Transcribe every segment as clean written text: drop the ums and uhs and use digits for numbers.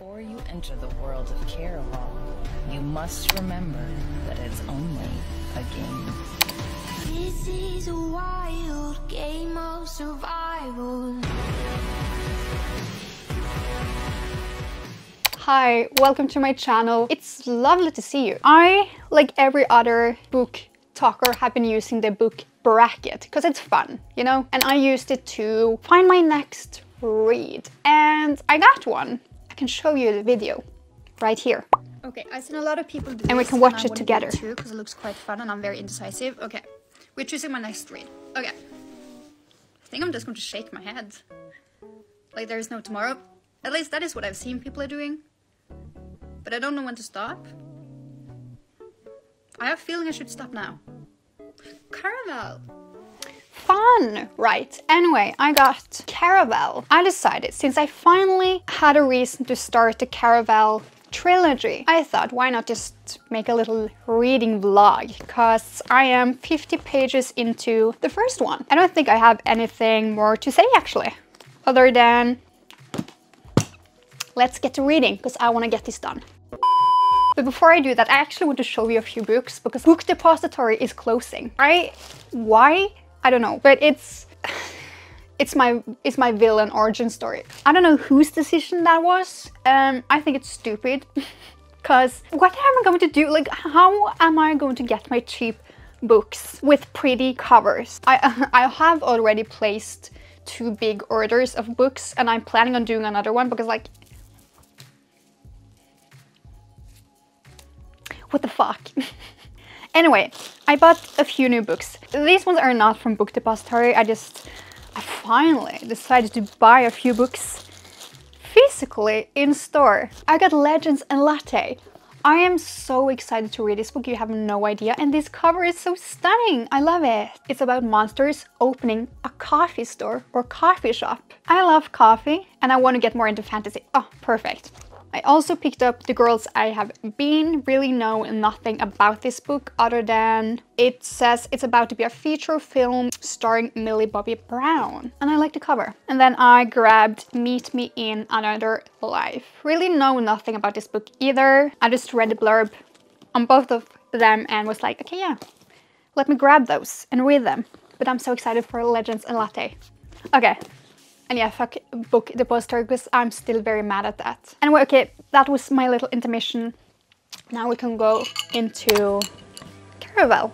Before you enter the world of Caraval, you must remember that it's only a game. This is a wild game of survival. Hi, welcome to my channel. It's lovely to see you. I, like every other book talker, have been using the book bracket because it's fun, you know? And I used it to find my next read. And I got one. I can show you the video right here. Okay, I've seen a lot of people do this. And we can watch it together. Too, because it looks quite fun and I'm very indecisive. Okay, we're choosing my next read. Okay. I think I'm just going to shake my head. Like there is no tomorrow. At least that is what I've seen people are doing. But I don't know when to stop. I have a feeling I should stop now. Caraval. Fun, right? Anyway, I got Caraval. I decided, since I finally had a reason to start the Caraval trilogy, I thought, why not just make a little reading vlog? Because I am 50 pages into the first one. I don't think I have anything more to say, actually, other than let's get to reading, because I want to get this done. But before I do that, I actually want to show you a few books, because Book Depository is closing. Why? I don't know, but it's my villain origin story. I don't know whose decision that was. I think it's stupid, because what am I going to do? Like, how am I going to get my cheap books with pretty covers? I have already placed 2 big orders of books, and I'm planning on doing another one because, like, what the fuck? Anyway, I bought a few new books. These ones are not from Book Depository. I finally decided to buy a few books physically in store. I got Legends and Latte. I am so excited to read this book, you have no idea. And this cover is so stunning. I love it. It's about monsters opening a coffee store or coffee shop. I love coffee and I want to get more into fantasy. Oh, perfect. I also picked up The Girls I Have Been. Really know nothing about this book other than it says it's about to be a feature film starring Millie Bobby Brown. And I like the cover. And then I grabbed Meet Me in Another Life. Really know nothing about this book either. I just read the blurb on both of them and was like, okay, yeah, let me grab those and read them. But I'm so excited for Legends and Latte. Okay. And yeah, fuck Book Depository, because I'm still very mad at that. Anyway, okay, that was my little intermission. Now we can go into Caraval.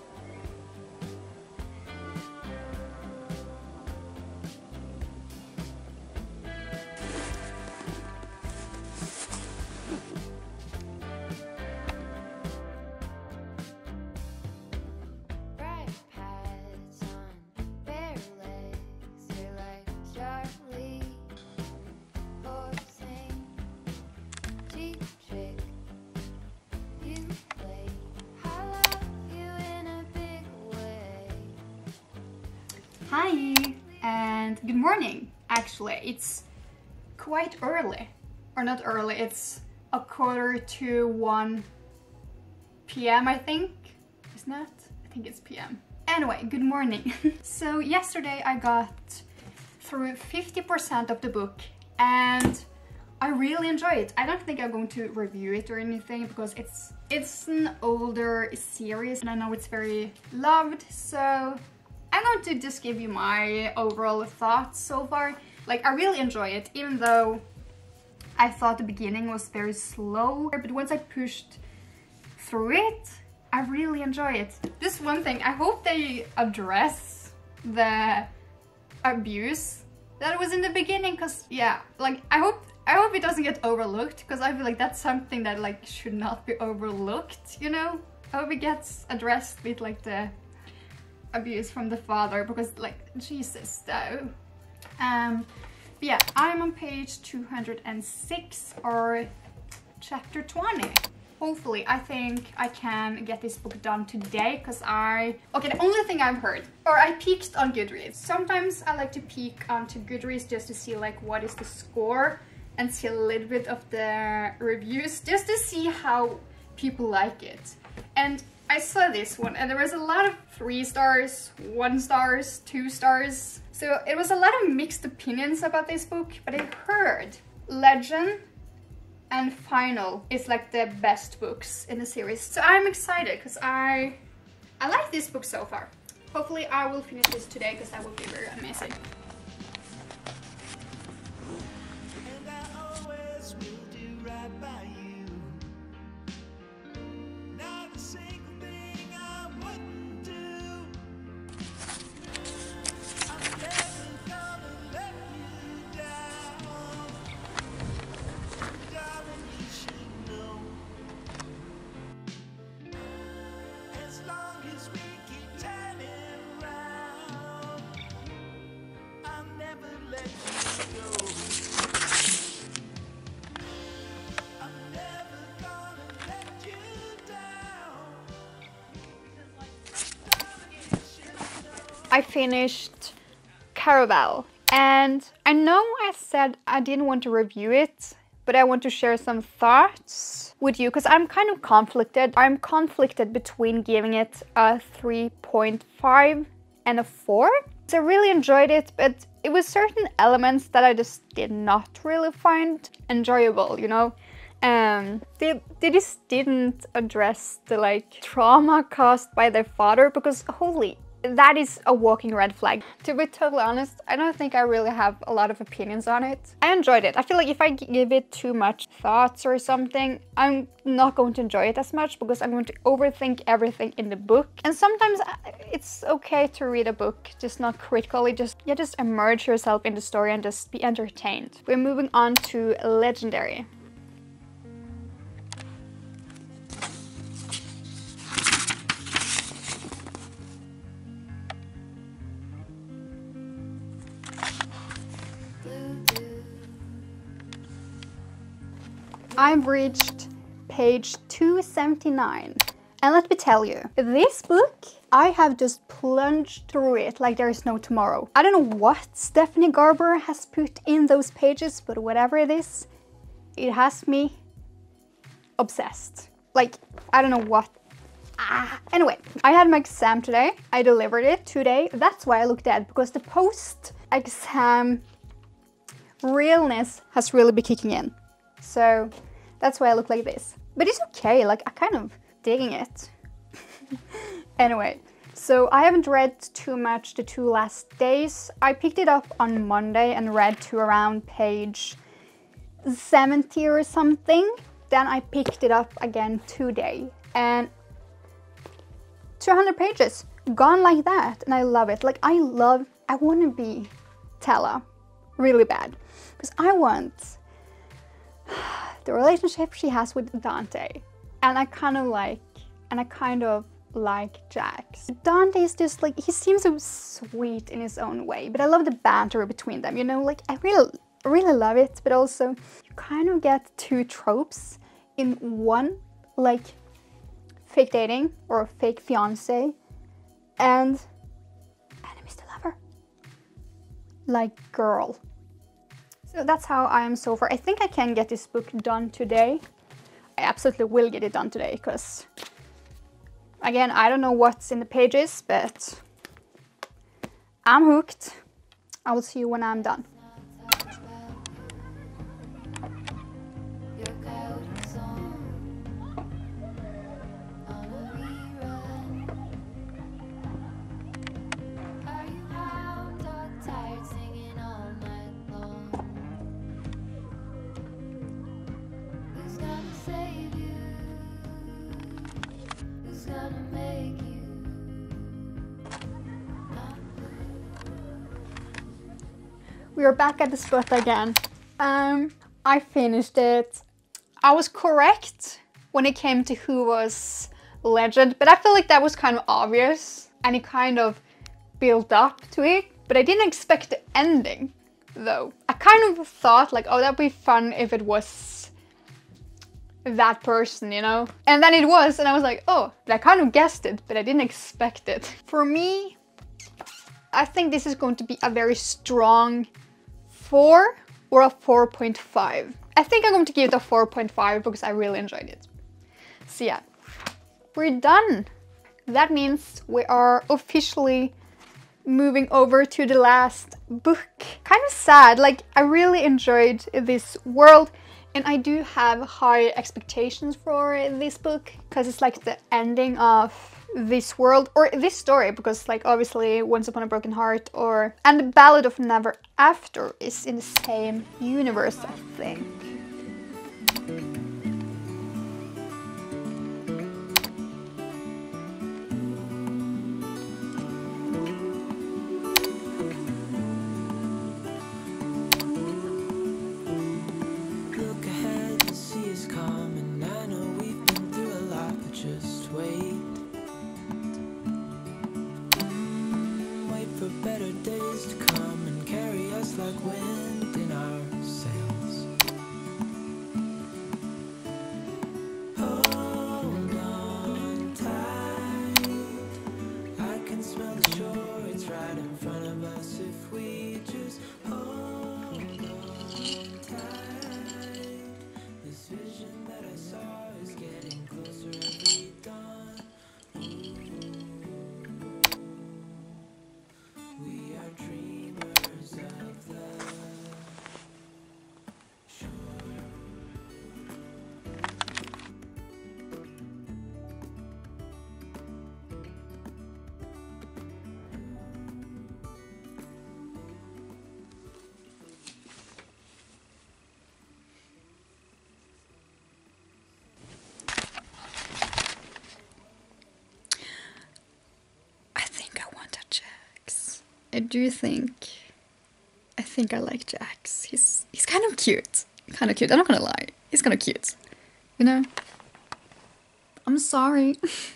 Hi and good morning. Actually, it's quite early, or not early, it's 1:45 p.m. I think, isn't it? I think it's p.m. Anyway, good morning. So yesterday I got through 50% of the book and I really enjoy it. I don't think I'm going to review it or anything because it's an older series and I know it's very loved, so I'm going to just give you my overall thoughts so far. Like, I really enjoy it, even though I thought the beginning was very slow. But once I pushed through it, I really enjoy it. Just one thing, I hope they address the abuse that was in the beginning, because yeah, like, I hope it doesn't get overlooked, because I feel like that's something that, like, should not be overlooked, you know? I hope it gets addressed with, like, the abuse from the father, because, like, Jesus though. Yeah, I'm on page 206 or chapter 20. Hopefully, I think I can get this book done today, because okay, the only thing I've heard, or I peeked on Goodreads. Sometimes I like to peek onto Goodreads just to see, like, what is the score and see a little bit of the reviews, just to see how people like it. And I saw this one and there was a lot of 3 stars, 1 stars, 2 stars. So it was a lot of mixed opinions about this book, but I heard Legend and final is like the best books in the series. So I'm excited because I like this book so far. Hopefully I will finish this today because that would be very amazing. I finished Caraval, and I know I said I didn't want to review it, but I want to share some thoughts with you because I'm kind of conflicted. I'm conflicted between giving it a 3.5 and a 4. So I really enjoyed it, but it was certain elements that I just did not really find enjoyable, you know? They just didn't address the like trauma caused by their father, because holy, that is a walking red flag. To be totally honest, I don't think I really have a lot of opinions on it. I enjoyed it. I feel like if I give it too much thoughts or something, I'm not going to enjoy it as much because I'm going to overthink everything in the book. And sometimes it's okay to read a book, just not critically, just immerse yourself in the story and just be entertained. We're moving on to Legendary. I've reached page 279, and let me tell you, this book, I have just plunged through it like there is no tomorrow. I don't know what Stephanie Garber has put in those pages, but whatever it is, it has me obsessed. Like, I don't know what. Anyway, I had my exam today. I delivered it today. That's why I look dead, because the post-exam realness has really been kicking in. So that's why I look like this. But it's okay, like I kind of digging it. Anyway, so I haven't read too much the 2 last days. I picked it up on Monday and read to around page 70 or something. Then I picked it up again today, and 200 pages gone like that, and I love it. Like I want to be Tella really bad, because I want the relationship she has with Dante, and I kind of like Jax. Dante is just like, he seems so sweet in his own way, but I love the banter between them, you know, like I really love it. But also you kind of get 2 tropes in one, like fake dating or fake fiance and enemies to lover, like girl. So that's how I am so far. I think I can get this book done today. I absolutely will get it done today, because again, I don't know what's in the pages, but I'm hooked. I will see you when I'm done. We are back at the spot again. I finished it. I was correct when it came to who was Legend, but I feel like that was kind of obvious, and it kind of built up to it. But I didn't expect the ending, though. I kind of thought like, oh, that'd be fun if it was that person, you know? And then it was, and I was like, oh, but I kind of guessed it, but I didn't expect it. For me, I think this is going to be a very strong 4 or a 4.5. I think I'm going to give it a 4.5 because I really enjoyed it. So yeah, we're done. That means we are officially moving over to the last book. Kind of sad, like I really enjoyed this world. And I do have high expectations for this book because it's like the ending of this world or this story, because like obviously Once Upon a Broken Heart and The Ballad of Never After is in the same universe, I think. Better days to come and carry us like wind in our sails. Hold on tight, I can smell the shore, it's right in front of us if we just hold on tight. This vision that I saw is getting closer every dawn. We are dreamers of the shore. I think I want a Jax. I think I like Jax. He's kind of cute. Kind of cute. I'm not gonna lie. He's kind of cute. You know? I'm sorry.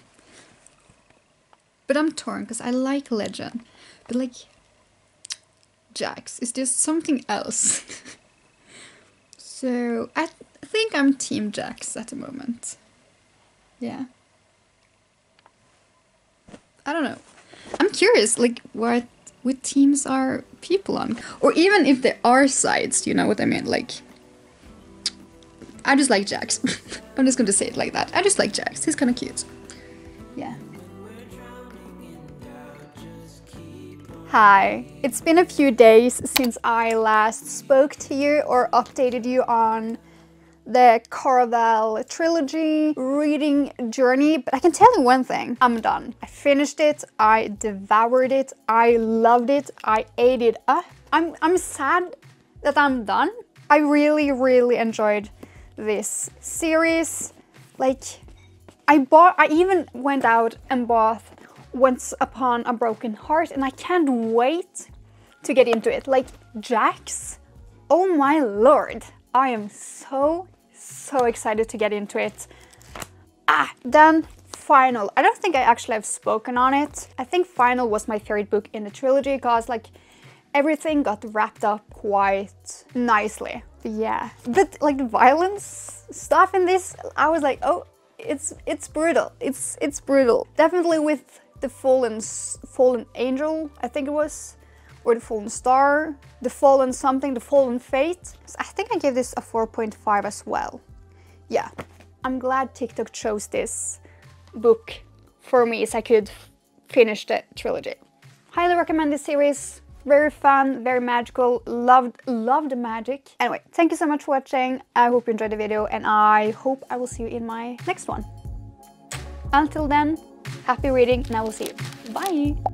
But I'm torn because I like Legend. But like Jax is just something else. So I think I'm Team Jax at the moment. Yeah. I don't know. I'm curious, like, what teams are people on? Or even if there are sides, you know what I mean? Like, I just like Jax. I'm just going to say it like that. I just like Jax. He's kind of cute. Yeah. Hi, it's been a few days since I last spoke to you or updated you on the Caraval trilogy reading journey, but I can tell you one thing, I'm done. I finished it, I devoured it, I loved it, I ate it up. I'm sad that I'm done. I really, really enjoyed this series. Like, I even went out and bought Once Upon a Broken Heart, and I can't wait to get into it. Like, Jax, oh my lord, I am so excited to get into it. Then Final. I don't think I actually have spoken on it. I think Final was my favorite book in the trilogy because like everything got wrapped up quite nicely. Yeah, but like the violence stuff in this, I was like, oh, it's brutal. It's brutal. Definitely with the fallen angel, I think it was, or the fallen star, the fallen something, the fallen fate. So I think I gave this a 4.5 as well. Yeah, I'm glad TikTok chose this book for me so I could finish the trilogy. Highly recommend this series. Very fun, very magical, loved the magic. Anyway, thank you so much for watching. I hope you enjoyed the video and I hope I will see you in my next one. Until then, happy reading and I will see you. Bye!